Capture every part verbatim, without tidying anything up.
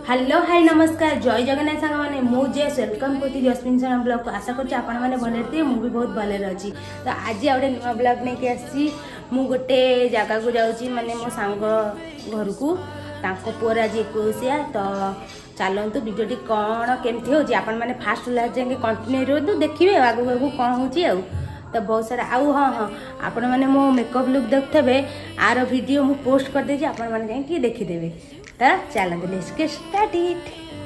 Hello hi नमस्कार जय जगन्नाथ सांग मैंने मु जेस वेलकम करती जस्मिन साना ब्लॉग को आशा करछि आपण माने भले थे मु भी बहुत भले अछि। तो आज आउटे नुआ ब्लॉग नै के आसी मु गोटे जगह को जाउछि माने मो सांग घर को तांको पुअर आज एकोसिया। तो चलतु वीडियोटी कौन केमती हो आपण माने फास्ट लास्ट जाके कंटिन्यू रहतु देखिबे आगु आगु कौन होछि आउ। तो बहुत सारा आउ हाँ हाँ आपण मैंने मो मेकअप लुक देखते आर वीडियो मु पोस्ट कर देछि आपण माने जाके देखिदेबे। तो चलते लेट्स गेट स्टार्टेड।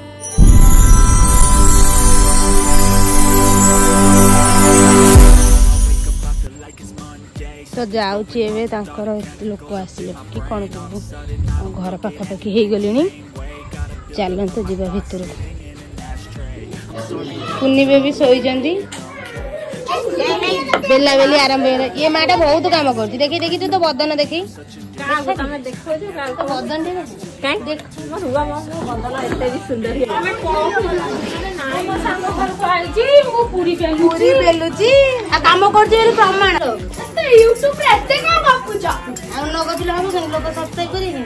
तो जाउछि एबे तांकर लोक आसिले कि कोन कहबो घर पाखा पाखी हे गलिनी चलते जीवा भितर कुन्नी बेबी सोई जंदी बेला बेली आरंभ हो ये माटा बहुत काम करती देखी देखी तू तो बदन देखी बदन काम कर प्रमाण लोक सब्सक्राइब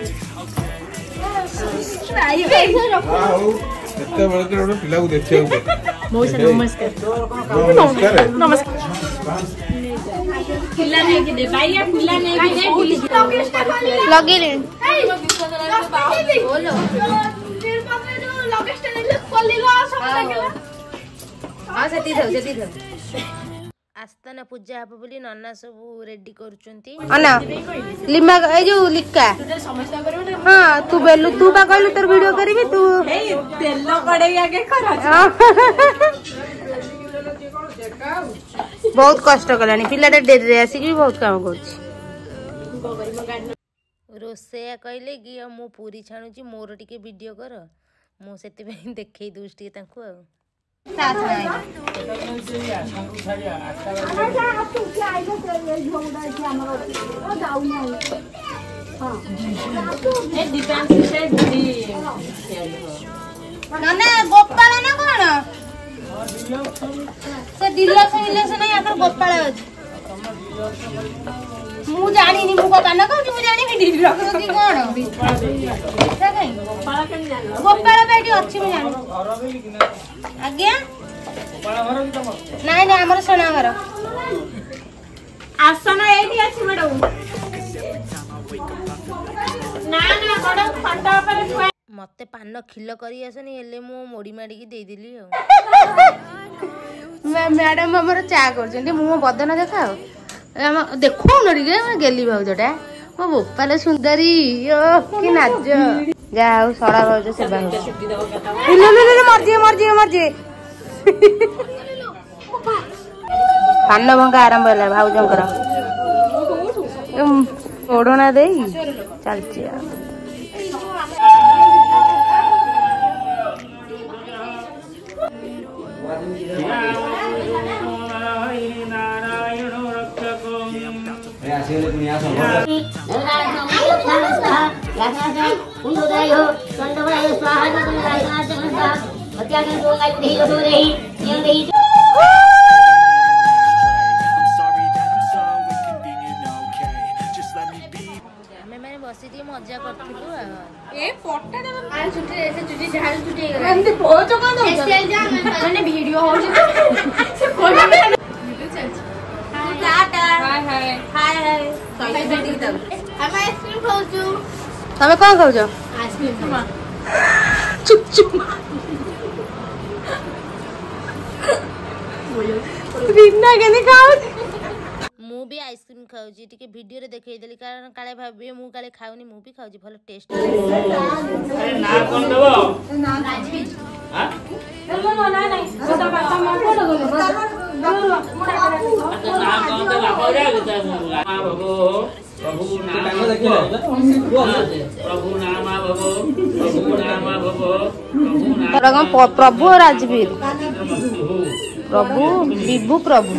आस्ताना पूजा हम बोली नन्ना सब रेडी करूचंती अना लिमा ए जो लिका हां तू बेलु तू बा कहलु तोर वीडियो करबी तू तेल कड़े आगे करा बहुत कष्ट कलानी पिलाटा डेरी रे आसी कि बहुत काम करछि। रोसेया कहले कि मु पूरी छाणुची मोर टिके वीडियो कर मु सेते पे देखै दूस टिके तांको आ साथ नाही नाना गोपाल ना कोन से डिलक्स डिलक्स नहीं आकर गोपाल अछि मु जानी नि मु काना को मु जानी कि डिलक्स कि कोन गोपाल केन जानो गोपाल बेटी अछि मु जानी आज्ञा नाइ ना हमर सोना घर आसन एठी अछि मैडम ना ना बड़ फटा पर मते पान खिल करी आसनी हेले मु मोड़ी माडी की दे दिली मैं मैडम हमर चा करजंती मु बदन देखाओ देखो न टिके गेली भाउजटा मो बोपाले सुंदरी ओ कि नाज जा आउ सडा भाउज सेवा हो ले ले ले मर जे मर जे मर जे पान भंगा आरंभ होला भाउजंकर ओडोना देई चलची बसी मजा करथिलु ए फोटो आ छुट्टी ऐसे छुट्टी झाल छुट्टी एंती पोच को दो माने वीडियो हो जे से कोन वीडियो चल टाटा हाय हाय हाय हाय सही बेटी तब हम आइसक्रीम खाउछु तमे कोन खाउछ आइसक्रीम चुप चुप बिना केने खाउ मु भी आइसक्रीम खाउची टिके वीडियो रे देखै देली कारण काले भाबे मु काले खाउनी मु भी खाउची भलो टेस्ट अरे ना कोन देबो ना राजवीर हां एलो ना ना छोटा बाता मा कोन गलो ना कोन दे बाबा रे मां बाबू प्रभु नाम प्रभु नाम बाबू प्रभु नाम बाबू प्रभु नाम प्रभु राजवीर प्रभु विभु प्रभु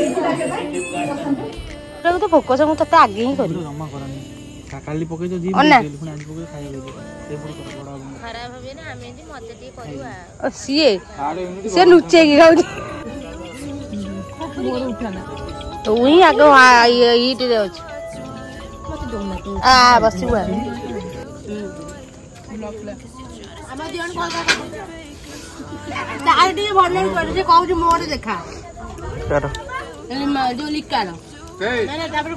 तो फोकस मु तते आगे ही करी जमा करनी काली पके जो जी पुणी आज पके खाइ ले से पुर कर बडा खराब हबे ना हमें जी मते टी करवा सीए से नुचे की खाउ मोर उठाना तो वही आगे ईट दे अछि मते दोना आ बस हुआ ଆମ ଦିଅଣ କଣ ତାର ଟିକେ ଭଲ କରି ସେ କହୁଛି ମୋର ଦେଖା କାର ଯୋଉ ଲିକାର ନା ତାପରେ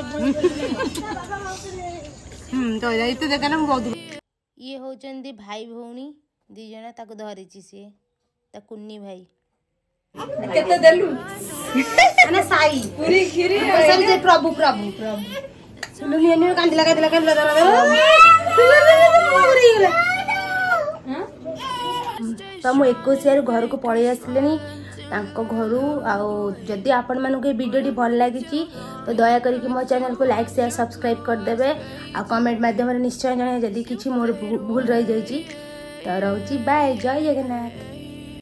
ହୁଁ ତ ଏଇତ ଦେଖା ନା ମୁଁ ବହୁତ ଇଏ ହଉଛନ୍ତି ଭାଇ ଭଉଣୀ ଦି ଜଣ ତାକୁ ଧରିଛି ସିଏ ତା କୁନି ଭାଇ କେତେ ଦେଲୁ ମାନେ ସାଇ ପୁରୀ କ୍ଷୀରି ସେ ପ୍ରଭୁ ପ୍ରଭୁ ପ୍ରଭୁ ସୁଲୁ ନିଏ ନିଏ କାନ୍ଦିଲା କାନ୍ଦିଲା କାନ୍ଦିଲା ଦର ଦର ତ ମୁଁ ଏକୋଇଶିଆରୁ ଘରକୁ ପଳେଇ ଆସିଲିଣି ତାଙ୍କ ଘରୁ ଆଉ ଯଦି ଆପଣମାନଙ୍କୁ ଏ ଭିଡ଼ିଓଟି ଭଲ ଲାଗିଛି ତ ଦୟାକରିକି ମୋ ଚ୍ୟାନେଲକୁ ଲାଇକ୍ ସେୟାର ସବସ୍କ୍ରାଇବ୍ କରିଦେବେ ଆଉ କମେଣ୍ଟ ମାଧ୍ୟମରେ ନିଶ୍ଚୟ ଜଣାଇବେ ଯଦି କିଛି ମୋର ଭୁଲ ରହିଯାଇଛି ତ ରହୁଛି ବାଏ ଜୟ ଜଗନ୍ନାଥ।